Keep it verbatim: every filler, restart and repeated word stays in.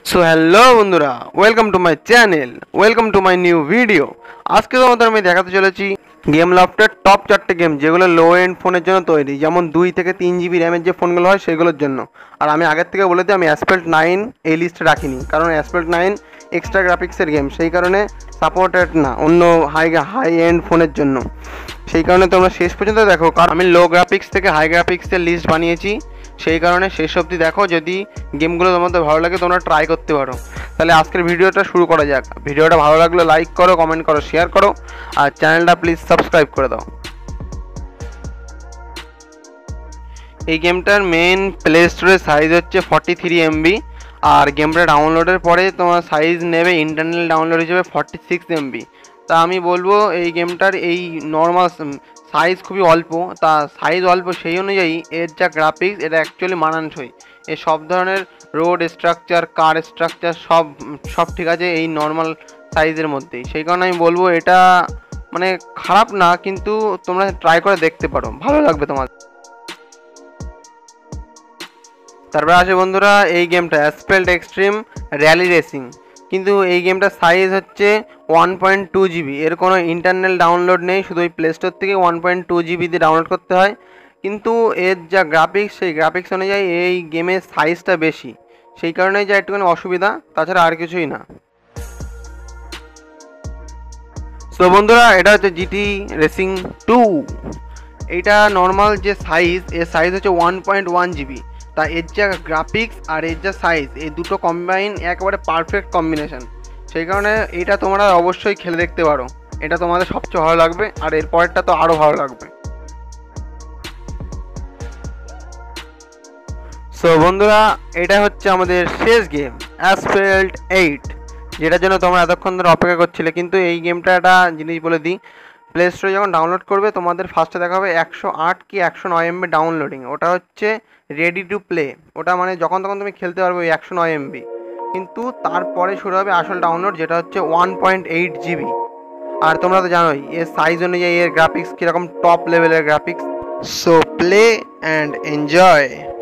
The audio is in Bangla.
সো হ্যালো বন্ধুরা, welcome to my channel, welcome to my new video. আজকে তোমাদের আমি দেখাতে চলেছি গেম লফটের টপ চারটে গেম যেগুলো লো এন্ড ফোনের জন্য তৈরি, যেমন দুই থেকে তিন জিবি র্যামের যে ফোনগুলো হয় সেগুলোর জন্য। আর আমি আগের থেকে বলে দিই, আমি অ্যাসপেল্ট নাইন এই লিস্টে রাখিনি, কারণ অ্যাসপেল্ট নাইন এক্সট্রা গ্রাফিক্সের গেম, সেই কারণে সাপোর্টেড না অন্য হাই হাই এন্ড ফোনের জন্য। সেই কারণে তোমরা শেষ পর্যন্ত দেখো, কারণ আমি লো গ্রাফিক্স থেকে হাই গ্রাফিক্সের লিস্ট বানিয়েছি, সেই কারণে শেষ অবধি দেখো। যদি গেমগুলো তোমাদের ভালো লাগে তোমরা ট্রাই করতে পারো। তাহলে আজকের ভিডিওটা শুরু করা যাক। ভিডিওটা ভালো লাগলে লাইক করো, কমেন্ট করো, শেয়ার করো, আর চ্যানেলটা প্লিজ সাবস্ক্রাইব করে দাও। এই গেমটার মেন প্লে স্টোরের সাইজ হচ্ছে ফর্টি থ্রি এমবি, আর গেমটা ডাউনলোডের পরে তোমার সাইজ নেবে ইন্টারনাল ডাউনলোড হিসেবে ফর্টি সিক্স এমবি। তা আমি বলবো এই গেমটার এই নর্মাল সাইজ খুবই অল্প, তা সাইজ অল্প সেই অনুযায়ী এর যা গ্রাফিক্স এটা অ্যাকচুয়ালি মানানসই। এ সব ধরনের রোড স্ট্রাকচার, কার স্ট্রাকচার সব সব ঠিক আছে এই নর্মাল সাইজের মধ্যেই। সেই কারণে আমি বলবো এটা মানে খারাপ না, কিন্তু তোমরা ট্রাই করে দেখতে পারো, ভালো লাগবে তোমার। তারপরে আসে বন্ধুরা এই গেমটা অ্যাসফল্ট এক্সট্রিম র্যালি রেসিং, কিন্তু এই গেমটার সাইজ হচ্ছে ওয়ান পয়েন্ট টু জিবি। এর কোনো ইন্টারনাল ডাউনলোড নেই, শুধু ওই প্লে স্টোর থেকে ওয়ান পয়েন্ট টু জিবি দিয়ে ডাউনলোড করতে হয়। কিন্তু এর যা গ্রাফিক্স, সেই গ্রাফিক্স অনুযায়ী এই গেমের সাইজটা বেশি, সেই কারণেই যা একটুখানি অসুবিধা, তাছাড়া আর কিছুই না। সো বন্ধুরা, এটা হচ্ছে জিটি রেসিং টু। এইটা নর্মাল যে সাইজ, এর সাইজ হচ্ছে ওয়ান পয়েন্ট ওয়ান জিবি। তা এর যা গ্রাফিক্স আর এর যা সাইজ, এই দুটো কম্বাইন একেবারে পারফেক্ট কম্বিনেশন। সেই কারণে এটা তোমরা অবশ্যই খেলে দেখতে পারো, এটা তোমাদের সবচেয়ে ভালো লাগবে, আর এর পরেরটা তো আরও ভালো লাগবে। সো বন্ধুরা, এটা হচ্ছে আমাদের শেষ গেম অ্যাসফল্ট এইট, যেটার জন্য তোমরা এতক্ষণ ধরে অপেক্ষা করছিলে। কিন্তু এই গেমটা একটা জিনিস বলে দিই, প্লে স্টোরে যখন ডাউনলোড করবে তোমাদের ফার্স্টে দেখা হবে একশো আট কি একশো নয় এমবি ডাউনলোডিং, ওটা হচ্ছে রেডি টু প্লে। ওটা মানে যখন তখন তুমি খেলতে পারবে ওই একশো নয় এমবি। কিন্তু তারপরে শুরু হবে আসল ডাউনলোড, যেটা হচ্ছে ওয়ান পয়েন্ট এইট জিবি। আর তোমরা তো জানোই এর সাইজ অনুযায়ী এর গ্রাফিক্স কীরকম টপ লেভেলের graphics. So play and enjoy.